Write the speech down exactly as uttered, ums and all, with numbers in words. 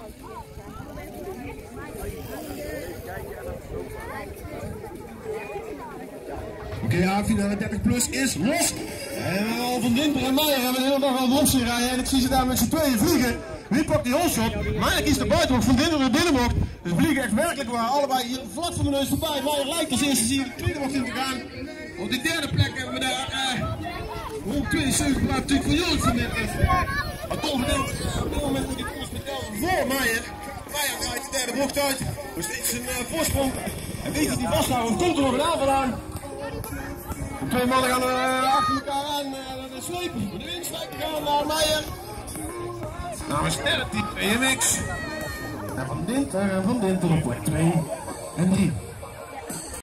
Oké, okay, finale dertig plus is los. En uh, Van Dinter en Meijer hebben de hele dag aan het rond rijden. En ik zie ze daar met z'n tweeën vliegen. Wie pakt die holshot? Meijer kiest de buitenbocht, Van Dinter de binnenbocht. Dus vliegen echt werkelijk waar. Allebei hier vlak voor mijn neus voorbij. Meijer lijkt als eerste zie je de tweede bocht in te gaan. Op de derde plek hebben we daar uh, honderdtweeënzeventig plaats natuurlijk van Joris Van Dinter. Maar toch Van Dinter op dit moment moet hij koers betalen voor Meijer. Meijer draait de derde bocht uit. Dus steeds een uh, voorsprong. En weet dat hij vasthouden. Komt er nog een aanval aan. De twee mannen gaan uh, achter elkaar aan uh, de slepen. Voor de winst gaan naar Meijer. Namens R T P M X. En Van Dinter en Van Dinter op plek twee en drie.